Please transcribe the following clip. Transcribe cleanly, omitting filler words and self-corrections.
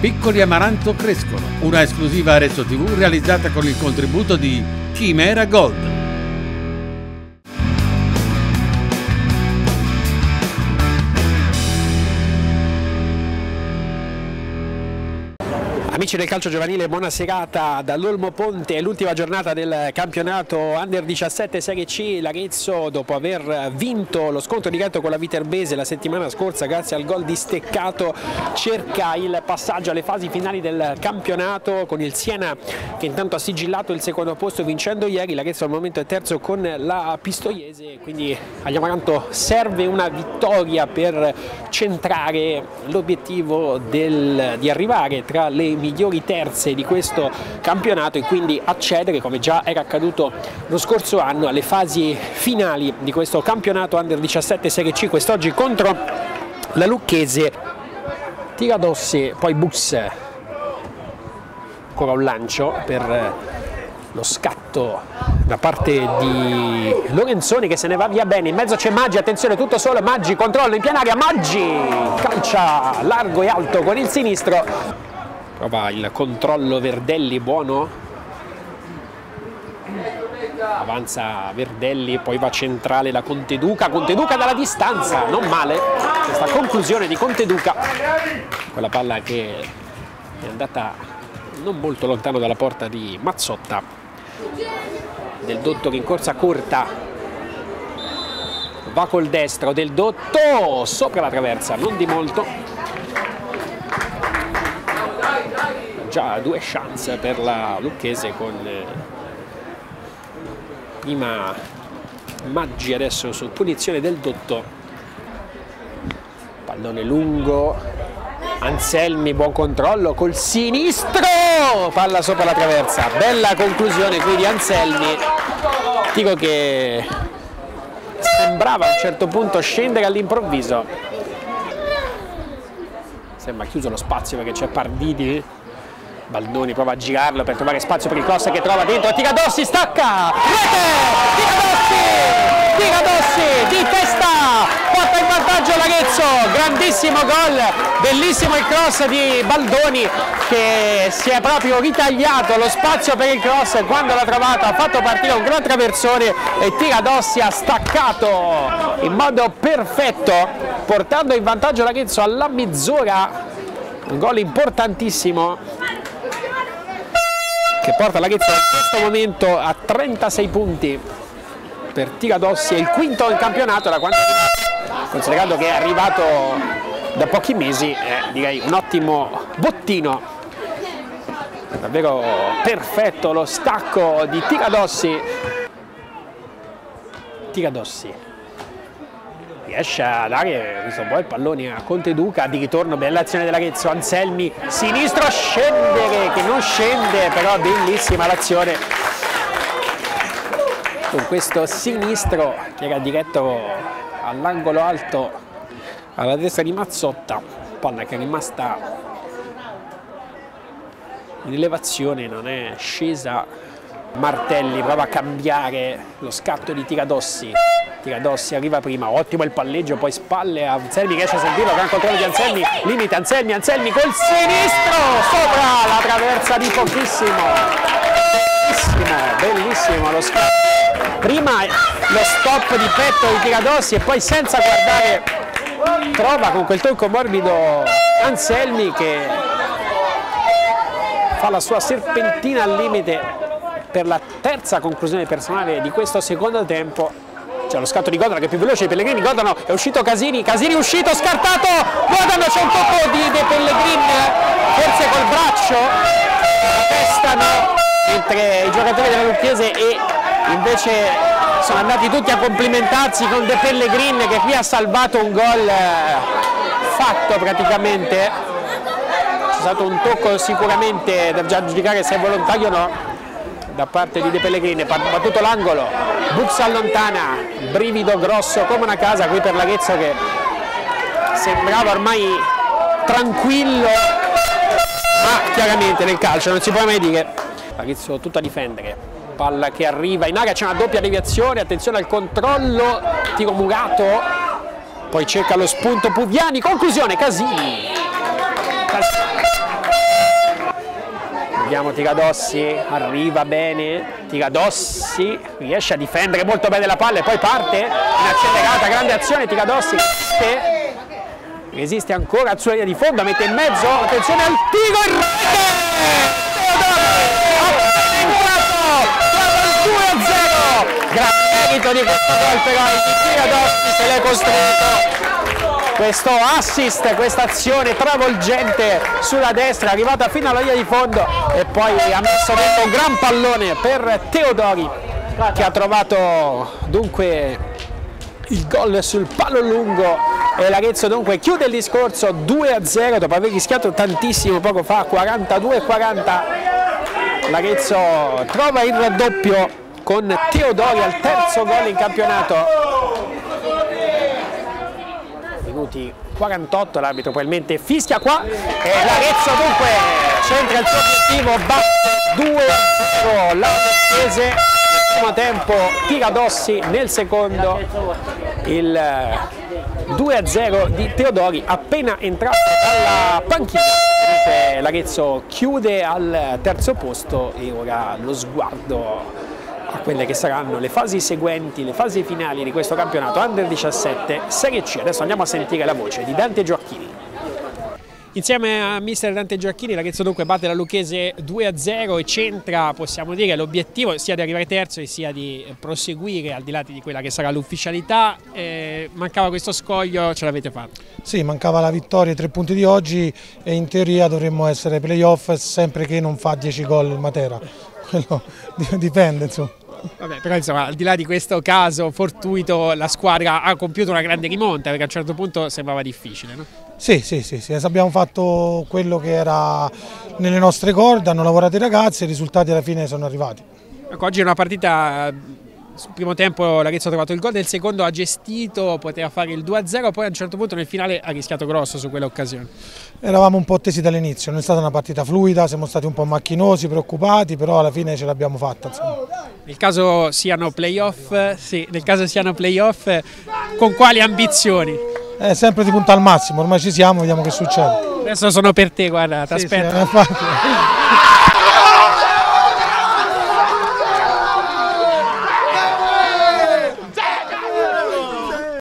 Piccoli Amaranto crescono, una esclusiva Arezzo TV realizzata con il contributo di Chimera Gold. Amici del calcio giovanile, buona serata dall'Olmo Ponte, è l'ultima giornata del campionato Under 17 Serie C. L'Arezzo, dopo aver vinto lo scontro diretto con la Viterbese la settimana scorsa grazie al gol di Steccato, cerca il passaggio alle fasi finali del campionato con il Siena che intanto ha sigillato il secondo posto vincendo ieri. L'Arezzo al momento è terzo con la Pistoiese, quindi agli Amaranto serve una vittoria per centrare l'obiettivo di arrivare tra le migliori terze di questo campionato e quindi accedere, come già era accaduto lo scorso anno, alle fasi finali di questo campionato Under 17 Serie C, quest'oggi contro la Lucchese. Tiradossi, poi Bux, ancora un lancio per lo scatto da parte di Lorenzoni che se ne va via bene, in mezzo c'è Maggi, attenzione, tutto solo, Maggi, controllo in piena area, Maggi calcia largo e alto con il sinistro. Prova il controllo Verdelli, buono, avanza Verdelli, poi va centrale da Conteduca dalla distanza, non male questa conclusione di Conteduca, quella palla che è andata non molto lontano dalla porta di Mazzotta. Del Dotto che in corsa corta va col destro, Del Dotto sopra la traversa, non di molto. Già due chance per la Lucchese con prima Maggi, adesso su punizione Del Dotto. Pallone lungo, Anselmi, buon controllo col sinistro, palla sopra la traversa, bella conclusione qui di Anselmi, dico che sembrava a un certo punto scendere all'improvviso, sembra chiuso lo spazio perché c'è Pardini. Baldoni prova a girarlo per trovare spazio per il cross che trova dentro, Tiradossi stacca, rete, Tiradossi di testa, porta in vantaggio l'Arezzo, grandissimo gol, bellissimo il cross di Baldoni che si è proprio ritagliato lo spazio per il cross e quando l'ha trovato ha fatto partire un gran traversone e Tiradossi ha staccato in modo perfetto portando in vantaggio l'Arezzo alla mezz'ora, un gol importantissimo che porta l'Arezzo in questo momento a 36 punti. Per Tiradossi è il quinto in campionato da quando è arrivato, considerando che è arrivato da pochi mesi, direi un ottimo bottino, davvero perfetto lo stacco di Tiradossi riesce a dare questo poi pallone a Conteduca, di ritorno bella azione dell'Arezzo, Anselmi sinistro, scendere che non scende, però bellissima l'azione con questo sinistro che era diretto all'angolo alto alla destra di Mazzotta, palla che è rimasta in elevazione, non è scesa. Martelli prova a cambiare lo scatto di Tiradossi arriva prima, ottimo il palleggio, poi spalle a Anselmi, riesce a sentirlo, gran controllo di Anselmi, limita Anselmi col sinistro sopra la traversa di pochissimo, bellissimo lo scatto, prima lo stop di petto di Tiradossi e poi senza guardare trova con quel tocco morbido Anselmi che fa la sua serpentina al limite per la terza conclusione personale di questo secondo tempo. C'è lo scatto di Godano che è più veloce di Pellegrini, Godano è uscito, Casini è uscito, scartato, Godano, c'è un tocco di De Pellegrin, forse col braccio, la testano, mentre i giocatori della Lucchese e invece sono andati tutti a complimentarsi con De Pellegrin che qui ha salvato un gol fatto praticamente. C'è stato un tocco sicuramente da già giudicare se è volontario o no da parte di De Pellegrini, battuto l'angolo, Bux allontana, brivido grosso come una casa qui per l'Arezzo che sembrava ormai tranquillo, ma chiaramente nel calcio non si può mai dire. L'Arezzo tutto a difendere, palla che arriva in area, c'è una doppia deviazione, attenzione al controllo, tiro murato, poi cerca lo spunto Puviani, conclusione Casini. Vediamo Tigadossi, arriva bene, Tigadossi riesce a difendere molto bene la palla e poi parte in accelerata, grande azione Tigadossi, resiste ancora sulla linea di fondo, mette in mezzo, attenzione al tiro in rete! Teodori, 2-0, gran merito di questo gol però di Tigadossi, se l'è costruito. Questo assist, questa azione travolgente sulla destra, arrivata fino alla linea di fondo e poi ha messo dentro un gran pallone per Teodori che ha trovato dunque il gol sul palo lungo e l'Arezzo dunque chiude il discorso 2-0 dopo aver rischiato tantissimo poco fa, 42-40. L'Arezzo trova il raddoppio con Teodori al terzo gol in campionato. Minuti 48, l'arbitro probabilmente fischia qua e l'Arezzo dunque centra il suo obiettivo, batte 2-0 l'Arezzo nel primo tempo, Tigadossi nel secondo, il 2-0 di Teodori appena entrato dalla panchina. L'Arezzo chiude al terzo posto e ora lo sguardo a quelle che saranno le fasi seguenti, le fasi finali di questo campionato Under 17 Serie C. Adesso andiamo a sentire la voce di Dante Giorchini. Insieme a mister Dante Giorchini l'Arezzo dunque batte la Lucchese 2-0 e centra, possiamo dire, l'obiettivo sia di arrivare terzo e sia di proseguire al di là di quella che sarà l'ufficialità. Mancava questo scoglio, ce l'avete fatto? Sì, mancava la vittoria, i 3 punti di oggi e in teoria dovremmo essere playoff sempre che non fa 10 gol il Matera. Quello dipende insomma. Vabbè, però insomma, al di là di questo caso fortuito, la squadra ha compiuto una grande rimonta perché a un certo punto sembrava difficile, no? Sì, abbiamo fatto quello che era nelle nostre corde, hanno lavorato i ragazzi e i risultati alla fine sono arrivati. Ecco, oggi è una partita, sul primo tempo l'Arezzo ha trovato il gol, nel secondo ha gestito, poteva fare il 2-0, poi a un certo punto nel finale ha rischiato grosso su quell'occasione. Eravamo un po' tesi dall'inizio, non è stata una partita fluida, siamo stati un po' macchinosi, preoccupati, però alla fine ce l'abbiamo fatta. Insomma. Nel caso siano playoff, con quali ambizioni? Sempre di punta al massimo, ormai ci siamo, vediamo che succede. Adesso sono per te, guarda, ti aspetto. Sì,